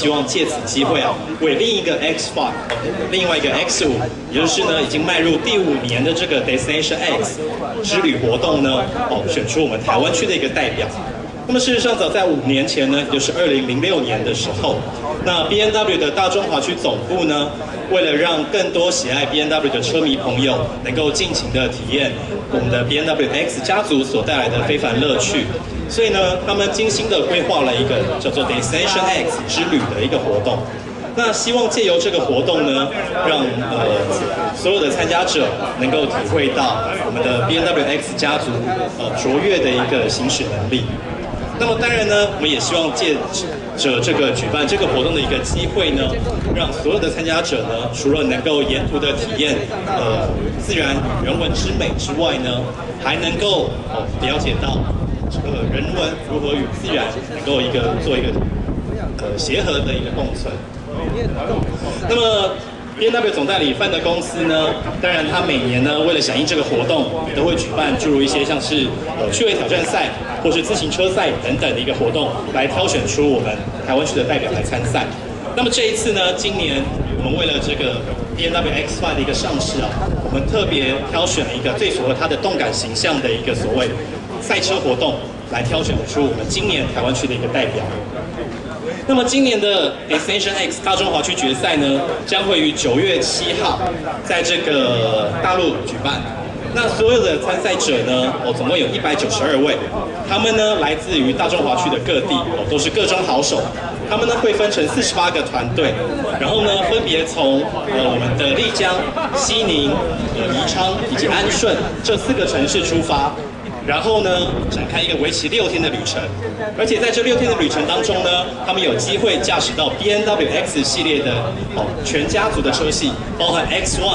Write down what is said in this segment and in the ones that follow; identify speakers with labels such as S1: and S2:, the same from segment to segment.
S1: 希望借此机会啊，为另一个 X5，另外一个 X5，也就是呢已经迈入第5年的这个 Destination X 之旅活动呢，选出我们台湾区的一个代表。那么事实上，早在5年前呢，也就是2006年的时候，那 B&W 的大中华区总部呢，为了让更多喜爱 B&W 的车迷朋友能够尽情的体验我们的 B&W X 家族所带来的非凡乐趣，所以呢，他们精心的规划了一个叫做 Destination X 之旅的一个活动。那希望借由这个活动呢，让所有的参加者能够体会到我们的 B&W X 家族卓越的一个行驶能力。那么当然呢，我们也希望借着这个举办这个活动的一个机会呢，让所有的参加者呢，除了能够沿途的体验自然人文之美之外呢，还能够了解到这个人文如何与自然能够做一个协和的一个共存。那么 B&W 总代理范德公司呢，当然它每年呢，为了响应这个活动，也都会举办诸如一些像是趣味挑战赛或是自行车赛等等的一个活动，来挑选出我们台湾区的代表来参赛。那么这一次呢，今年我们为了这个 B&W X5 的一个上市啊，我们特别挑选了一个最符合它的动感形象的一个所谓赛车活动，来挑选出我们今年台湾区的一个代表。那么今年的 Destination X 大中华区决赛呢，将会于9月7号在这个大陆举办。那所有的参赛者呢，总共有192位，他们呢来自于大中华区的各地，都是各中好手。他们呢会分成48个团队，然后呢分别从我们的丽江、西宁、宜昌以及安顺这4个城市出发。然后呢，展开一个为期6天的旅程，而且在这6天的旅程当中呢，他们有机会驾驶到 B&W X 系列的全家族的车系，包含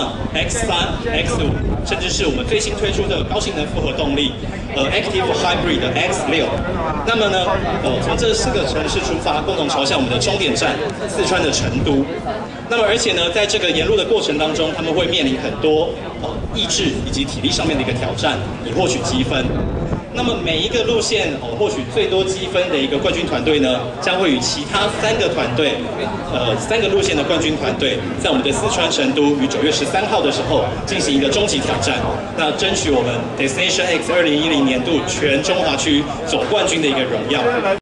S1: X1、X3、X5，甚至是我们最新推出的高性能复合动力Active Hybrid 的 X6。那么呢，从这4个城市出发，共同朝向我们的终点站四川的成都。那么而且呢，在这个沿路的过程当中，他们会面临很多意志以及体力上面的一个挑战，以获取积分。那么每一个路线获取最多积分的一个冠军团队呢，将会与其他3个团队，3个路线的冠军团队，在我们的四川成都于9月13号的时候进行一个终极挑战，那争取我们 Destination X 2010年度全中华区总冠军的一个荣耀。